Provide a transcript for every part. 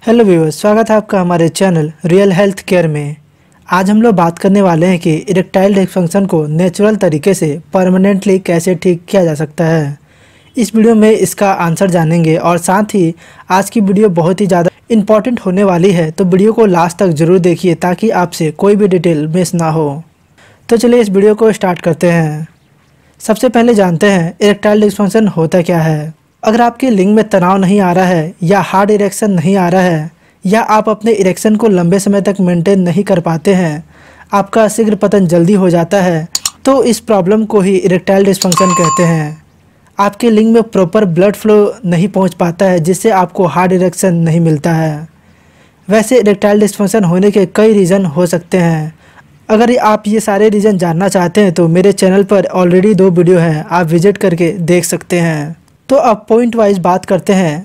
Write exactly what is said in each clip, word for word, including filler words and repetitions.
Hello viewers, स्वागत है आपका हमारे चैनल रियल हेल्थ केयर में। आज हम लोग बात करने वाले हैं कि इरेक्टाइल डिस्फंक्शन को नेचुरल तरीके से परमानेंटली कैसे ठीक किया जा सकता है। इस वीडियो में इसका आंसर जानेंगे और साथ ही आज की वीडियो बहुत ही ज़्यादा इम्पॉर्टेंट होने वाली है, तो वीडियो को लास्ट तक ज़रूर देखिए ताकि आपसे कोई भी डिटेल मिस ना हो। तो चलिए इस वीडियो को स्टार्ट करते हैं। सबसे पहले जानते हैं इरेक्टाइल डिस्फंक्शन होता क्या है। अगर आपके लिंग में तनाव नहीं आ रहा है या हार्ड इरेक्शन नहीं आ रहा है या आप अपने इरेक्शन को लंबे समय तक मेंटेन नहीं कर पाते हैं, आपका शीघ्र पतन जल्दी हो जाता है, तो इस प्रॉब्लम को ही इरेक्टाइल डिस्फंक्शन कहते हैं। आपके लिंग में प्रॉपर ब्लड फ्लो नहीं पहुंच पाता है, जिससे आपको हार्ड इरेक्शन नहीं मिलता है। वैसे इरेक्टाइल डिस्फंक्शन होने के कई रीज़न हो सकते हैं। अगर आप ये सारे रीज़न जानना चाहते हैं तो मेरे चैनल पर ऑलरेडी दो वीडियो हैं, आप विजिट करके देख सकते हैं। तो अब पॉइंट वाइज बात करते हैं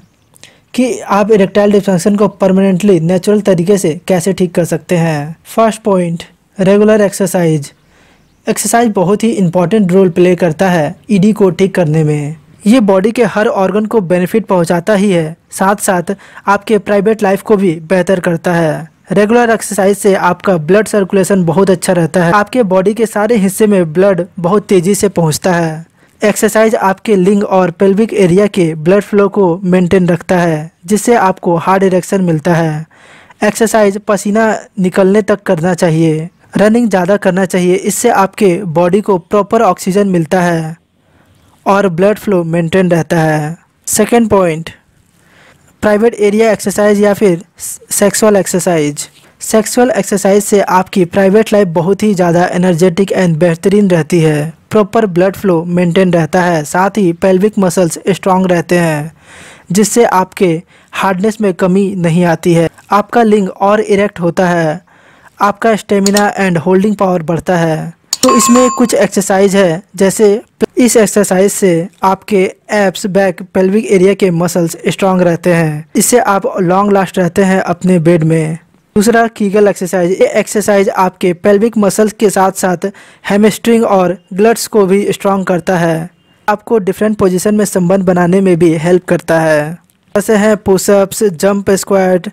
कि आप इरेक्टाइल डिस्फंक्शन को परमानेंटली नेचुरल तरीके से कैसे ठीक कर सकते हैं। First point, regular exercise. Exercise बहुत ही इंपॉर्टेंट रोल प्ले करता है ईडी को ठीक करने में। ये बॉडी के हर ऑर्गन को बेनिफिट पहुंचाता ही है, साथ साथ आपके प्राइवेट लाइफ को भी बेहतर करता है। रेगुलर एक्सरसाइज से आपका ब्लड सर्कुलेशन बहुत अच्छा रहता है, आपके बॉडी के सारे हिस्से में ब्लड बहुत तेज़ी से पहुँचता है। एक्सरसाइज आपके लिंग और पेल्विक एरिया के ब्लड फ्लो को मेंटेन रखता है, जिससे आपको हार्ड इरेक्शन मिलता है। एक्सरसाइज पसीना निकलने तक करना चाहिए, रनिंग ज़्यादा करना चाहिए, इससे आपके बॉडी को प्रॉपर ऑक्सीजन मिलता है और ब्लड फ्लो मेंटेन रहता है। Second point, private area exercise या फिर सेक्सुअल एक्सरसाइज। सेक्सुअल एक्सरसाइज से आपकी प्राइवेट लाइफ बहुत ही ज़्यादा एनर्जेटिक एंड बेहतरीन रहती है, प्रॉपर ब्लड फ्लो मेंटेन रहता है, साथ ही पेल्विक मसल्स स्ट्रांग रहते हैं, जिससे आपके हार्डनेस में कमी नहीं आती है। आपका लिंग और इरेक्ट होता है, आपका स्टेमिना एंड होल्डिंग पावर बढ़ता है। तो इसमें कुछ एक्सरसाइज है, जैसे इस एक्सरसाइज से आपके एब्स, बैक, पेल्विक एरिया के मसल्स स्ट्रांग रहते हैं, इससे आप लॉन्ग लास्ट रहते हैं अपने बेड में। दूसरा, कीगल एक्सरसाइज। ये एक्सरसाइज आपके पेल्विक मसल्स के साथ साथ हैमस्ट्रिंग और ग्लट्स को भी स्ट्रांग करता है, आपको डिफरेंट पोजीशन में संबंध बनाने में भी हेल्प करता है। जैसे हैं पुशअप्स, जंप स्क्वाट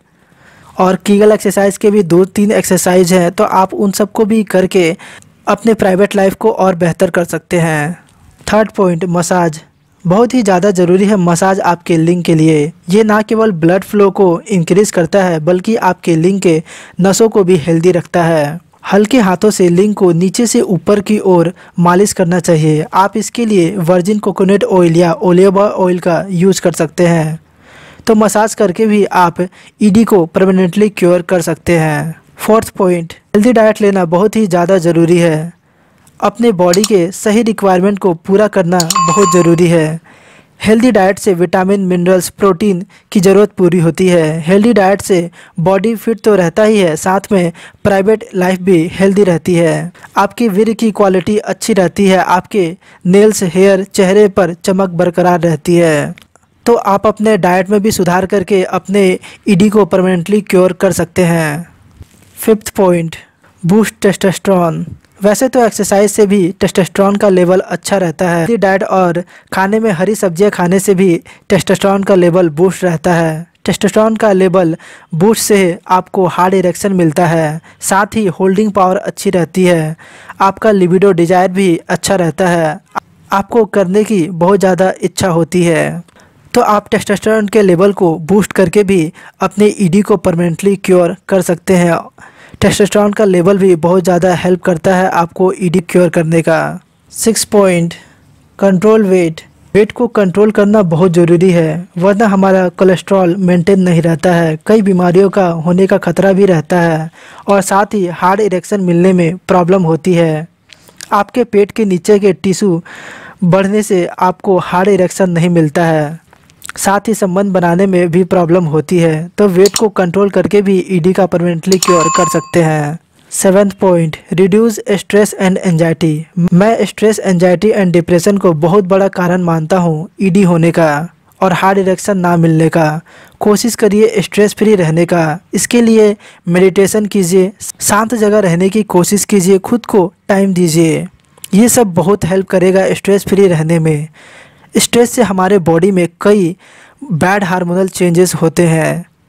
और कीगल एक्सरसाइज के भी दो तीन एक्सरसाइज हैं, तो आप उन सबको भी करके अपने प्राइवेट लाइफ को और बेहतर कर सकते हैं। Third point, massage. बहुत ही ज़्यादा ज़रूरी है मसाज आपके लिंग के लिए। ये ना केवल ब्लड फ्लो को इंक्रीज करता है, बल्कि आपके लिंग के नसों को भी हेल्दी रखता है। हल्के हाथों से लिंग को नीचे से ऊपर की ओर मालिश करना चाहिए। आप इसके लिए वर्जिन कोकोनट ऑयल या ओलिवा ऑयल का यूज़ कर सकते हैं। तो मसाज करके भी आप ईडी को परमानेंटली क्योर कर सकते हैं। फोर्थ पॉइंट, हेल्दी डाइट लेना बहुत ही ज़्यादा ज़रूरी है। अपने बॉडी के सही रिक्वायरमेंट को पूरा करना बहुत ज़रूरी है। हेल्दी डाइट से विटामिन, मिनरल्स, प्रोटीन की ज़रूरत पूरी होती है। हेल्दी डाइट से बॉडी फिट तो रहता ही है, साथ में प्राइवेट लाइफ भी हेल्दी रहती है। आपकी वीर्य की क्वालिटी अच्छी रहती है, आपके नेल्स, हेयर, चेहरे पर चमक बरकरार रहती है। तो आप अपने डाइट में भी सुधार करके अपने ईडी को परमानेंटली क्योर कर सकते हैं। Fifth point, boost testosterone. वैसे तो एक्सरसाइज से भी टेस्टोस्टेरोन का लेवल अच्छा रहता है। हेल्दी डाइट और खाने में हरी सब्जियां खाने से भी टेस्टोस्टेरोन का लेवल बूस्ट रहता है। टेस्टोस्टेरोन का लेवल बूस्ट से आपको हार्ड इरेक्शन मिलता है, साथ ही होल्डिंग पावर अच्छी रहती है, आपका लिबिडो डिजायर भी अच्छा रहता है, आपको करने की बहुत ज़्यादा इच्छा होती है। तो आप टेस्टोस्टेरोन के लेवल को बूस्ट करके भी अपने ईडी को परमानेंटली क्योर कर सकते हैं। टेस्टोस्टेरोन का लेवल भी बहुत ज़्यादा हेल्प करता है आपको ईडी क्योर करने का। Six point, control weight. Weight को कंट्रोल करना बहुत ज़रूरी है, वरना हमारा कोलेस्ट्रॉल मेंटेन नहीं रहता है, कई बीमारियों का होने का खतरा भी रहता है और साथ ही हार्ड इरेक्शन मिलने में प्रॉब्लम होती है। आपके पेट के नीचे के टिश्यू बढ़ने से आपको हार्ड इरेक्शन नहीं मिलता है, साथ ही संबंध बनाने में भी प्रॉब्लम होती है। तो वेट को कंट्रोल करके भी ईडी का परमानेंटली क्योर कर सकते हैं। Seventh point, reduce stress and anxiety. मैं स्ट्रेस, एंजाइटी एंड डिप्रेशन को बहुत बड़ा कारण मानता हूँ ईडी होने का और हार्ड इरेक्शन ना मिलने का। कोशिश करिए स्ट्रेस फ्री रहने का। इसके लिए मेडिटेशन कीजिए, शांत जगह रहने की कोशिश कीजिए, खुद को टाइम दीजिए। ये सब बहुत हेल्प करेगा स्ट्रेस फ्री रहने में। स्ट्रेस से हमारे बॉडी में कई बैड हार्मोनल चेंजेस होते हैं,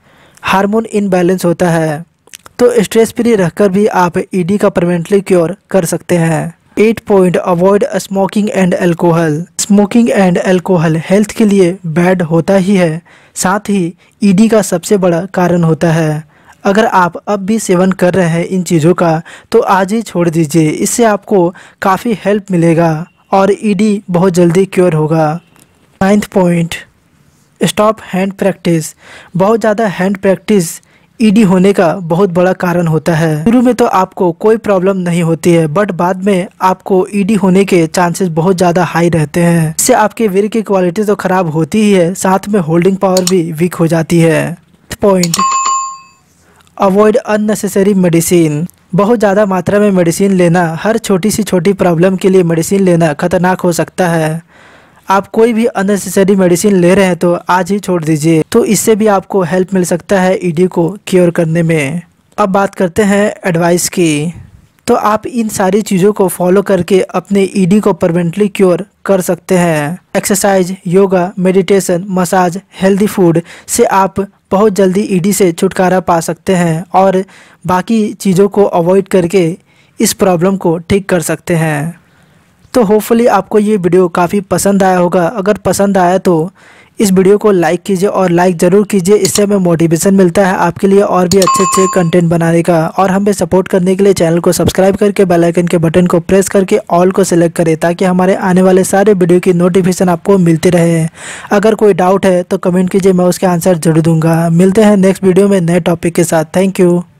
हार्मोन इनबैलेंस होता है। तो स्ट्रेस फ्री रहकर भी आप ईडी का परमानेंटली क्योर कर सकते हैं। Eight point avoid smoking and alcohol. Smoking and alcohol health के लिए बैड होता ही है, साथ ही ईडी का सबसे बड़ा कारण होता है। अगर आप अब भी सेवन कर रहे हैं इन चीज़ों का तो आज ही छोड़ दीजिए, इससे आपको काफ़ी हेल्प मिलेगा और ईडी बहुत जल्दी क्योर होगा। Ninth point, stop hand practice. बहुत ज़्यादा हैंड प्रैक्टिस ईडी होने का बहुत बड़ा कारण होता है। शुरू में तो आपको कोई प्रॉब्लम नहीं होती है, बट बाद में आपको ईडी होने के चांसेस बहुत ज़्यादा हाई रहते हैं। इससे आपके वीर की क्वालिटी तो खराब होती ही है, साथ में होल्डिंग पावर भी वीक हो जाती है। Point, avoid unnecessary medicine. बहुत ज़्यादा मात्रा में मेडिसिन लेना, हर छोटी सी छोटी प्रॉब्लम के लिए मेडिसिन लेना खतरनाक हो सकता है। आप कोई भी अननेसेसरी मेडिसिन ले रहे हैं तो आज ही छोड़ दीजिए, तो इससे भी आपको हेल्प मिल सकता है ईडी को क्योर करने में। अब बात करते हैं एडवाइस की। तो आप इन सारी चीज़ों को फॉलो करके अपने ईडी को परमानेंटली क्योर कर सकते हैं। Exercise, yoga, meditation, massage, healthy food से आप बहुत जल्दी ईडी से छुटकारा पा सकते हैं और बाकी चीज़ों को अवॉइड करके इस प्रॉब्लम को ठीक कर सकते हैं। तो होपफुली आपको ये वीडियो काफ़ी पसंद आया होगा। अगर पसंद आया तो इस वीडियो को लाइक कीजिए और लाइक ज़रूर कीजिए, इससे हमें मोटिवेशन मिलता है आपके लिए और भी अच्छे अच्छे कंटेंट बनाने का। और हमें सपोर्ट करने के लिए चैनल को सब्सक्राइब करके बेल आइकन के बटन को प्रेस करके ऑल को सिलेक्ट करें, ताकि हमारे आने वाले सारे वीडियो की नोटिफिकेशन आपको मिलती रहे। अगर कोई डाउट है तो कमेंट कीजिए, मैं उसके आंसर जरूर दूंगा। मिलते हैं नेक्स्ट वीडियो में नए टॉपिक के साथ। Thank you.